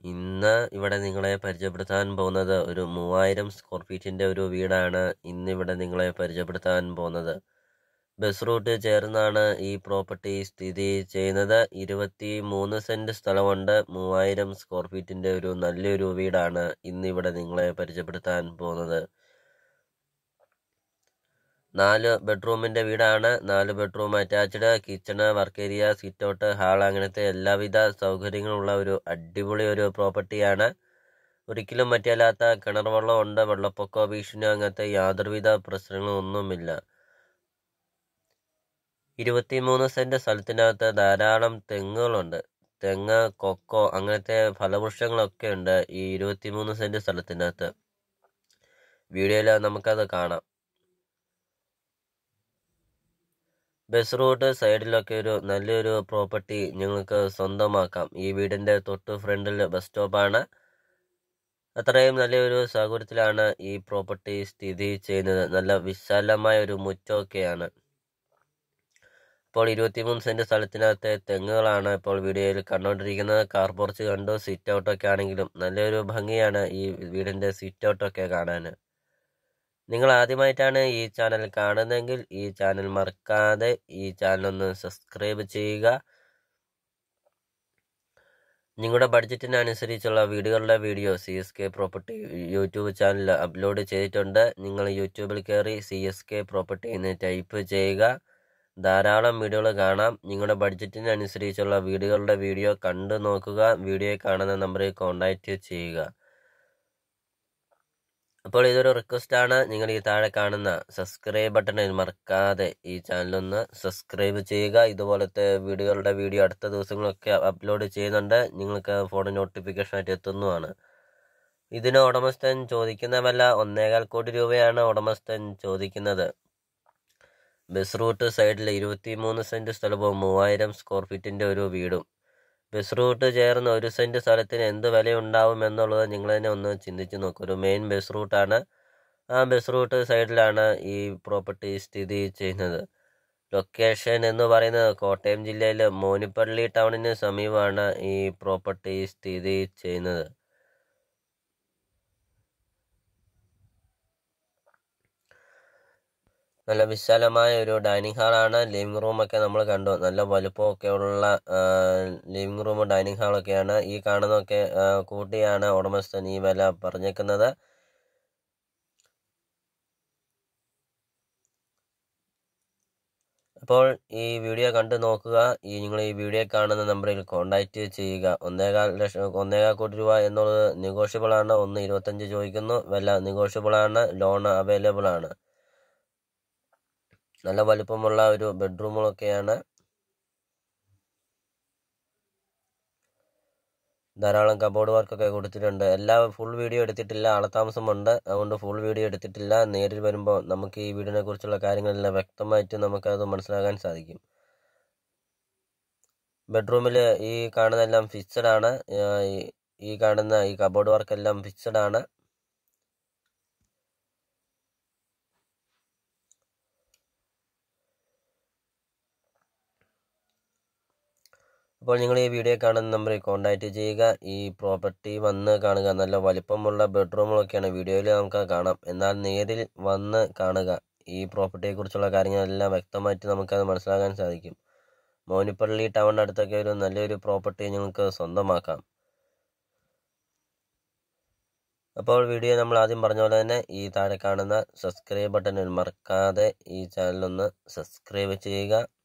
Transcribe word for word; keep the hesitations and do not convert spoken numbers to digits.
ഇന്ന് ഇവിടെ നിങ്ങളെ പരിചയപ്പെടുത്താൻ പോകുന്നത് ഒരു മൂവായിരം സ്ക്വയർ ഫീറ്റിൻ്റെ ഒരു വീടാണ് ഇന്നിവിടെ നിങ്ങളെ പരിചയപ്പെടുത്താൻ പോകുന്നത്. ബസ് റൂട്ട് ചേർന്നാണ് ഈ പ്രോപ്പർട്ടി സ്ഥിതി ചെയ്യുന്നത്. ഇരുപത്തി മൂന്ന് സെൻറ്റ് സ്ഥലമുണ്ട്. മൂവായിരം സ്ക്വയർ ഫീറ്റിൻ്റെ ഒരു നല്ലൊരു വീടാണ് ഇന്നിവിടെ നിങ്ങളെ പരിചയപ്പെടുത്താൻ പോകുന്നത്. നാല് ബെഡ്റൂമിൻ്റെ വീടാണ്. നാല് bedroom attached, kitchen, work area, sit out, hall, അങ്ങനത്തെ എല്ലാവിധ സൗകര്യങ്ങളുള്ള ഒരു അടിപൊളി ഒരു പ്രോപ്പർട്ടിയാണ്. ഒരിക്കലും മറ്റല്ലാത്ത കിണർ വെള്ളം ഉണ്ട്. വെള്ളപ്പൊക്ക ഭീഷണി അങ്ങനത്തെ യാതൊരുവിധ പ്രശ്നങ്ങളും ഒന്നുമില്ല. ഇരുപത്തിമൂന്ന് സെന്റ് സ്ഥലത്തിനകത്ത് ധാരാളം തെങ്ങുകളുണ്ട്. തെങ്ങ്, കൊക്കോ അങ്ങനത്തെ ഫലവൃക്ഷങ്ങളൊക്കെ ഉണ്ട് ഈ ഇരുപത്തിമൂന്ന് സെന്റ് സ്ഥലത്തിനകത്ത്. വീഡിയോയിൽ നമുക്കത് കാണാം. ബസ് റൂട്ട് സൈഡിലൊക്കെ ഒരു നല്ലൊരു പ്രോപ്പർട്ടി നിങ്ങൾക്ക് സ്വന്തമാക്കാം. ഈ വീടിൻ്റെ തൊട്ട് ഫ്രണ്ടിൽ ബസ് സ്റ്റോപ്പാണ്. അത്രയും നല്ലൊരു സൗകര്യത്തിലാണ് ഈ പ്രോപ്പർട്ടി സ്ഥിതി ചെയ്യുന്നത്. നല്ല വിശാലമായ ഒരു മുറ്റമൊക്കെയാണ്. ഇപ്പോൾ ഇരുപത്തിമൂന്ന് സെന്റ് സ്ഥലത്തിനകത്തെ തെങ്ങുകളാണ് ഇപ്പോൾ വീഡിയോയിൽ കണ്ടുകൊണ്ടിരിക്കുന്നത്. കാർ പോർച്ച് കണ്ടു. സിറ്റ് ഔട്ടൊക്കെ ആണെങ്കിലും നല്ലൊരു ഭംഗിയാണ് ഈ വീടിൻ്റെ സിറ്റ് ഔട്ടൊക്കെ കാണാൻ. നിങ്ങൾ ആദ്യമായിട്ടാണ് ഈ ചാനൽ കാണുന്നതെങ്കിൽ ഈ ചാനൽ മറക്കാതെ ഈ ചാനൽ ഒന്ന് സബ്സ്ക്രൈബ് ചെയ്യുക. നിങ്ങളുടെ ബഡ്ജറ്റിനനുസരിച്ചുള്ള വീടുകളുടെ video C S K property YouTube channel upload ചെയ്തിട്ടുണ്ട്. നിങ്ങൾ യൂട്യൂബിൽ കയറി സി എസ് കെ പ്രോപ്പർട്ടി എന്ന് ടൈപ്പ് ചെയ്യുക. ധാരാളം വീഡിയോകൾ കാണാം. നിങ്ങളുടെ ബഡ്ജറ്റിനനുസരിച്ചുള്ള വീടുകളുടെ വീഡിയോ കണ്ടു നോക്കുക. വീഡിയോ കാണുന്ന നമ്പറിൽ കോൺടാക്റ്റ് ചെയ്യുക. അപ്പോൾ ഇതൊരു റിക്വസ്റ്റാണ്. നിങ്ങൾ ഈ താഴെ കാണുന്ന സബ്സ്ക്രൈബ് ബട്ടണിൽ മറക്കാതെ ഈ ചാനലൊന്ന് സബ്സ്ക്രൈബ് ചെയ്യുക. ഇതുപോലത്തെ വീഡിയോകളുടെ വീഡിയോ അടുത്ത ദിവസങ്ങളൊക്കെ അപ്ലോഡ് ചെയ്യുന്നുണ്ട്. നിങ്ങൾക്ക് ഫോൺ നോട്ടിഫിക്കേഷനായിട്ട് എത്തുന്നതാണ്. ഇതിന് ഉടമസ്ഥൻ ചോദിക്കുന്ന വില ഒന്നേകാൽ കോടി രൂപയാണ് ഉടമസ്ഥൻ ചോദിക്കുന്നത്. ബസ് റൂട്ട് സൈഡിൽ ഇരുപത്തി മൂന്ന് സെന്റ് സ്ഥലവും മൂവായിരം സ്ക്വയർ ഫീറ്റിൻ്റെ ഒരു വീടും. ബസ് റൂട്ട് ചേർന്ന് ഒരു സെന്റ് സ്ഥലത്തിന് എന്ത് വിലയുണ്ടാവും എന്നുള്ളത് നിങ്ങൾ തന്നെ ഒന്ന് ചിന്തിച്ച് നോക്കും. ഒരു മെയിൻ ബസ് റൂട്ടാണ്. ആ ബസ് റൂട്ട് സൈഡിലാണ് ഈ പ്രോപ്പർട്ടി സ്ഥിതി ചെയ്യുന്നത്. ലൊക്കേഷൻ എന്ന് പറയുന്നത് കോട്ടയം ജില്ലയിലെ മോനിപ്പള്ളി ടൗണിന് സമീപമാണ് ഈ പ്രോപ്പർട്ടി സ്ഥിതി ചെയ്യുന്നത്. നല്ല വിശാലമായ ഒരു ഡൈനിങ് ഹാളാണ്. ലിവിംഗ് റൂമൊക്കെ നമ്മൾ കണ്ടു. നല്ല വലുപ്പമൊക്കെ ഉള്ള ലിവിംഗ് റൂം, ഡൈനിങ് ഹാളൊക്കെയാണ്. ഈ കാണുന്നതൊക്കെ കൂട്ടിയാണ് ഉടമസ്ഥൻ ഈ വില പറഞ്ഞേക്കുന്നത്. അപ്പോൾ ഈ വീഡിയോ കണ്ടു നോക്കുക. ഈ നിങ്ങൾ ഈ വീഡിയോ കാണുന്ന നമ്പറിൽ കോൺടാക്റ്റ് ചെയ്യുക. ഒന്നേകാൽ ലക്ഷം ഒന്നേകാൽ കോടി രൂപ എന്നുള്ളത് നെഗോഷ്യബിൾ ആണ്. ഒന്ന് ഇരുപത്തഞ്ച് ചോദിക്കുന്നു. വില നെഗോഷ്യബിൾ ആണ്. ലോൺ അവൈലബിൾ ആണ്. നല്ല വലുപ്പമുള്ള ഒരു ബെഡ്റൂമുകളൊക്കെയാണ്. ധാരാളം കബോർഡ് വർക്കൊക്കെ കൊടുത്തിട്ടുണ്ട്. എല്ലാ ഫുൾ വീഡിയോ എടുത്തിട്ടില്ല. ആളത്താമസമുണ്ട്. അതുകൊണ്ട് ഫുൾ വീഡിയോ എടുത്തിട്ടില്ല. നേരിൽ വരുമ്പോൾ നമുക്ക് ഈ വീടിനെ കുറിച്ചുള്ള കാര്യങ്ങളെല്ലാം വ്യക്തമായിട്ട് നമുക്കത് മനസ്സിലാക്കാൻ സാധിക്കും. ബെഡ്റൂമിൽ ഈ കാണുന്നതെല്ലാം ഫിക്സഡ് ആണ്. ഈ കാണുന്ന ഈ കബോർഡ് വർക്കെല്ലാം ഫിക്സഡ് ആണ്. അപ്പോൾ നിങ്ങൾ ഈ വീഡിയോ കാണുന്ന നമ്പറിൽ കോൺടാക്റ്റ് ചെയ്യുക. ഈ പ്രോപ്പർട്ടി വന്ന് കാണുക. നല്ല വലിപ്പമുള്ള ബെഡ്റൂമുകളൊക്കെയാണ്. വീഡിയോയിൽ നമുക്ക് കാണാം. എന്നാൽ നേരിൽ വന്ന് കാണുക. ഈ പ്രോപ്പർട്ടിയെക്കുറിച്ചുള്ള കാര്യങ്ങളെല്ലാം വ്യക്തമായിട്ട് നമുക്കത് മനസ്സിലാക്കാൻ സാധിക്കും. മോനിപ്പള്ളി ടൗണിൻ്റെ അടുത്തൊക്കെ ഒരു നല്ലൊരു പ്രോപ്പർട്ടി നിങ്ങൾക്ക് സ്വന്തമാക്കാം. അപ്പോൾ വീഡിയോ നമ്മൾ ആദ്യം പറഞ്ഞ പോലെ തന്നെ ഈ താഴെ കാണുന്ന സബ്സ്ക്രൈബ് ബട്ടണിൽ മറക്കാതെ ഈ ചാനലൊന്ന് സബ്സ്ക്രൈബ് ചെയ്യുക.